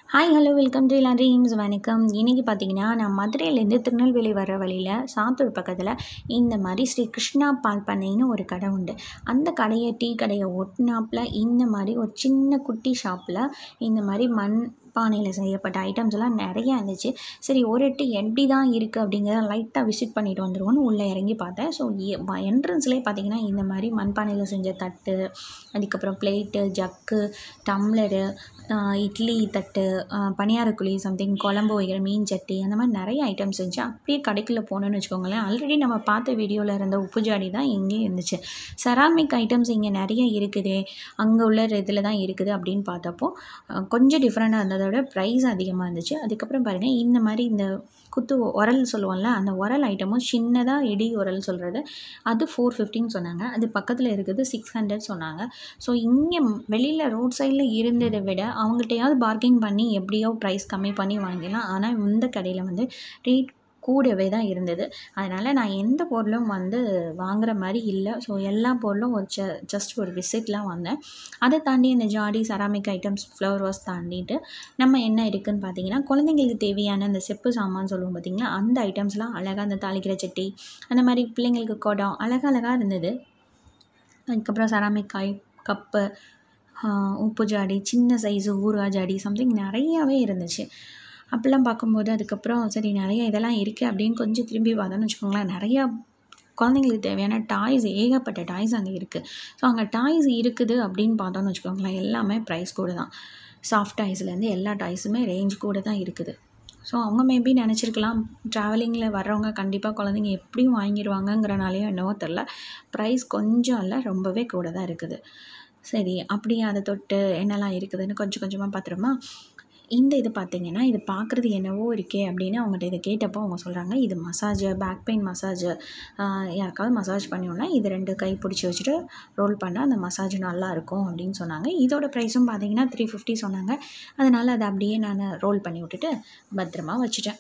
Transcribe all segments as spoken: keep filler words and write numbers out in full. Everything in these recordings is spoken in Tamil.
Hi hello welcome to dreams. வணக்கம். இன்றைக்கி பார்த்தீங்கன்னா நான் மதுரையிலேருந்து திருநெல்வேலி வர வழியில் சாத்தூர் பக்கத்தில் இந்த மாதிரி ஸ்ரீ கிருஷ்ணா பால் பண்ணைன்னு ஒரு கடை உண்டு. அந்த கடையை டீ கடையை ஒட்டினாப்பில் இந்த மாதிரி ஒரு சின்ன குட்டி ஷாப்பில் இந்த மாதிரி மண் பானையில் செய்யப்பட்ட ஐட்டம்ஸ் எல்லாம் நிறையா இருந்துச்சு. சரி ஒரு எட்டு எப்படி தான் இருக்குது அப்படிங்கிறத லைட்டாக விசிட் பண்ணிட்டு வந்துடுவோன்னு உள்ளே இறங்கி பார்த்தேன். ஸோ என்ட்ரன்ஸ்லேயே பார்த்தீங்கன்னா இந்த மாதிரி மண்பானையில் செஞ்ச தட்டு, அதுக்கப்புறம் பிளேட்டு, ஜக்கு, டம்ளரு, இட்லி தட்டு, பணியாரக்குழி, சம்திங் குழம்பு வைக்கிற மீன் சட்டி, அந்த மாதிரி நிறைய ஐட்டம்ஸ் இருந்துச்சு. அப்படியே கடைக்குள்ளே போனோன்னு வச்சுக்கோங்களேன், ஆல்ரெடி நம்ம பார்த்த வீடியோவில் இருந்த உப்பு ஜாடி தான் இங்கேயும் இருந்துச்சு. செராமிக் ஐட்டம்ஸ் இங்கே நிறைய இருக்குது, அங்கே உள்ள இதில் தான் இருக்குது அப்படின்னு பார்த்தப்போ கொஞ்சம் டிஃப்ரெண்ட்டாக இருந்ததோட ப்ரைஸ் அதிகமாக இருந்துச்சு. அதுக்கப்புறம் பாருங்கள் இந்த மாதிரி இந்த குத்து உரல் சொல்லுவோம்ல, அந்த உரல் ஐட்டமும் சின்னதாக இடி உரல் சொல்கிறது அது ஃபோர் ஃபிஃப்டின்னு சொன்னாங்க. அது பக்கத்தில் இருக்குது சிக்ஸ் ஹண்ட்ரட் சொன்னாங்க. ஸோ இங்கே வெளியில் ரோட் சைடில் இருந்ததை விட அவங்கள்ட்டையாவது பார்கெயின் பண்ணி எப்படியோ ப்ரைஸ் கம்மி பண்ணி வாங்கிடலாம். ஆனால் இந்த கடையில் வந்து ரேட் கூடவே தான் இருந்தது. அதனால் நான் எந்த பொருளும் வந்து வாங்குகிற மாதிரி இல்லை. ஸோ எல்லா பொருளும் ஒரு ஜ ஜஸ்ட் ஒரு விசிட்லாம் வந்தேன். அதை தாண்டி இந்த ஜாடி, செராமிக் ஐட்டம்ஸ், ஃப்ளவர் வாஸ் தாண்டிட்டு நம்ம என்ன இருக்குதுன்னு பார்த்தீங்கன்னா, குழந்தைங்களுக்கு தேவையான அந்த செப்பு சாமான் சொல்லுவோம் பார்த்திங்களா, அந்த ஐட்டம்ஸ்லாம் அழகாக அந்த தாளிக்கிற சட்டி, அந்த மாதிரி பிள்ளைங்களுக்கு குடம் அழகழகாக இருந்தது. அதுக்கப்புறம் செராமிக் காய், கப்பு, உப்பு ஜாடி, சின்ன சைஸு ஊறுகாய் ஜாடி, சம்திங் நிறையாவே இருந்துச்சு. அப்படிலாம் பார்க்கும்போது அதுக்கப்புறம் சரி நிறைய இதெல்லாம் இருக்குது அப்படின்னு கொஞ்சம் திரும்பி பார்த்தோன்னு வச்சுக்கோங்களேன், நிறையா குழந்தைங்களுக்கு தேவையான டாய்ஸ், ஏகப்பட்ட டாய்ஸ் அங்கே இருக்குது. ஸோ அங்கே டாய்ஸ் இருக்குது அப்படின்னு பார்த்தோன்னு வச்சுக்கோங்களேன், எல்லாமே ப்ரைஸ் கூட தான். சாஃப்ட் டாய்ஸ்லேருந்து எல்லா டாய்ஸுமே ரேஞ்ச் கூட தான் இருக்குது. ஸோ அவங்க மேபி நினச்சிருக்கலாம், ட்ராவலிங்கில் வர்றவங்க கண்டிப்பாக குழந்தைங்க எப்படியும் வாங்கிடுவாங்கங்கிறனாலையோ என்னவோ தெரில, ப்ரைஸ் கொஞ்சம் இல்லை ரொம்பவே கூட தான் இருக்குது. சரி அப்படியே அதை தொட்டு என்னெல்லாம் இருக்குதுன்னு கொஞ்சம் கொஞ்சமாக பார்த்துருமா. இந்த இது பார்த்திங்கன்னா, இது பார்க்குறது என்னவோ இருக்கே அப்படின்னு அவங்கள்ட்ட இதை கேட்டப்போ அவங்க சொல்கிறாங்க, இது மசாஜு, பேக் பெயின் மசாஜு, யாருக்காவது மசாஜ் பண்ணியோன்னா இது ரெண்டு கை பிடிச்சி வச்சுட்டு ரோல் பண்ணால் அந்த மசாஜ் நல்லாயிருக்கும் அப்படின்னு சொன்னாங்க. இதோட ப்ரைஸும் பார்த்திங்கன்னா த்ரீ ஃபிஃப்டி சொன்னாங்க. அதனால் அதை அப்படியே நான் ரோல் பண்ணி விட்டுட்டு பத்திரமா வச்சுட்டேன்.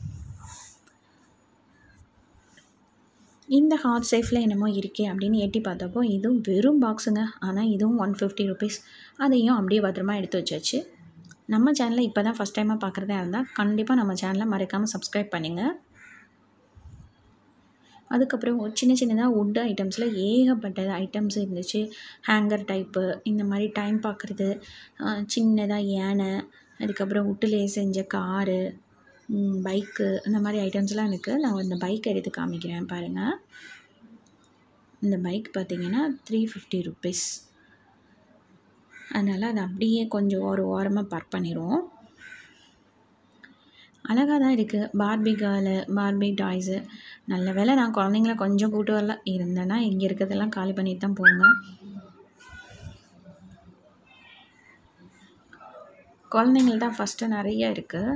இந்த ஹார்ட் சேஃபில் என்னமோ இருக்கே அப்படின்னு எட்டி பார்த்தப்போ இதுவும் வெறும் பாக்ஸுங்க. ஆனால் இதுவும் ஒன் ஃபிஃப்டி ருபீஸ். அதையும் அப்படியே பத்திரமா எடுத்து வச்சாச்சு. நம்ம சேனலை இப்போ தான் ஃபஸ்ட் டைமாக பார்க்குறதா இருந்தால் கண்டிப்பாக நம்ம சேனலை மறக்காமல் சப்ஸ்கிரைப் பண்ணுங்கள். அதுக்கப்புறம் ஒரு சின்ன சின்னதாக வுட் ஐட்டம்ஸில் ஏகப்பட்ட ஐட்டம்ஸ் இருந்துச்சு. ஹேங்கர் டைப்பு, இந்த மாதிரி டைம் பார்க்குறது, சின்னதாக யானை, அதுக்கப்புறம் வுட்டிலே செஞ்ச காரு, பைக்கு, அந்த மாதிரி ஐட்டம்ஸ்லாம் இருக்குது. நான் இந்த பைக் எடுத்து காமிக்கிறேன் பாருங்கள். இந்த பைக் பார்த்திங்கன்னா த்ரீ ஃபிஃப்டி ருபீஸ். அதனால் அதை அப்படியே கொஞ்சம் ஒரு ஓரமாக பார்க் பண்ணிடுவோம். அழகாக தான் இருக்குது. Barbie girl, Barbie toys. நல்ல வேலை நான் குழந்தைங்கள கொஞ்சம் கூட்டு வரல, இருந்தேன்னா இங்கே இருக்கிறதெல்லாம் காலி பண்ணிட்டு தான் போங்க. குழந்தைங்கள் தான் ஃபஸ்ட்டு நிறைய இருக்குது.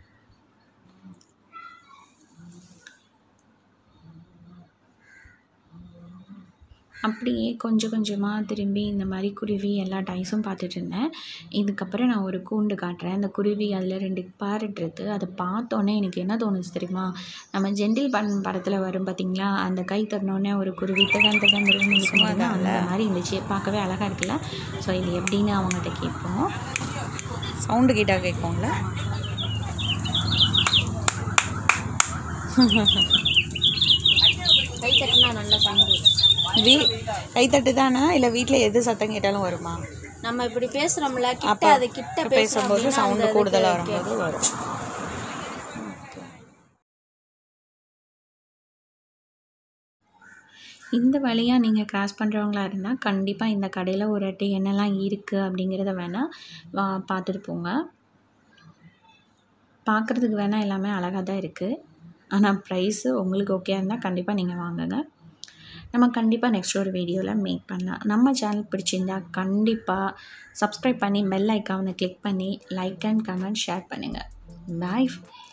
அப்படியே கொஞ்சம் கொஞ்சமாக திரும்பி இந்த மாதிரி குருவி எல்லா டாய்ஸும் பார்த்துட்டு இருந்தேன். இதுக்கப்புறம் நான் ஒரு கூண்டு காட்டுறேன். அந்த குருவி அதில் ரெண்டு பேரட் இருக்குது. அதை பார்த்தோன்னே எனக்கு என்ன தோணுச்சு தெரியுமா, நம்ம ஜென்டில் பன் படத்தில் வரும் பார்த்திங்களா, அந்த கை தட்டினோடனே ஒரு குருவி தகன் தகன் இருக்கும்போது தான் அந்த மாதிரி இருந்துச்சு. பார்க்கவே அழகாக இருக்குல்ல. ஸோ இது எப்படின்னு அவங்கள்ட்ட கேட்போம். சவுண்டு கேட்டால் கேட்கும்ல. கை தட்டினா நல்லா சவுண்டு. வீ கைத்தட்டு தானே இல்லை வீட்டில் எது சத்தம் கேட்டாலும் வருமா? நம்ம இப்படி பேசுகிறோம்ல, கிட்ட அது கிட்ட பேசும்போது சவுண்டு கூடுதலாக வரும்போது வரும். இந்த வழியாக நீங்கள் கிராஸ் பண்ணுறவங்களா இருந்தால் கண்டிப்பாக இந்த கடையில் ஒரு வாட்டி என்னெல்லாம் இருக்குது அப்படிங்கிறத வேணால் வா பார்த்துட்டு போங்க. பார்க்குறதுக்கு வேணால் எல்லாமே அழகாக தான் இருக்குது. ஆனால் ப்ரைஸு உங்களுக்கு ஓகே இருந்தால் கண்டிப்பாக நீங்கள் வாங்குங்க. நம்ம கண்டிப்பாக நெக்ஸ்ட் ஒரு வீடியோவில் மேக் பண்ணலாம். நம்ம சேனல் பிடிச்சிருந்தா கண்டிப்பாக சப்ஸ்கிரைப் பண்ணி பெல் ஐக்கானை கிளிக் பண்ணி லைக் அண்ட் கமெண்ட் ஷேர் பண்ணுங்கள். பாய்.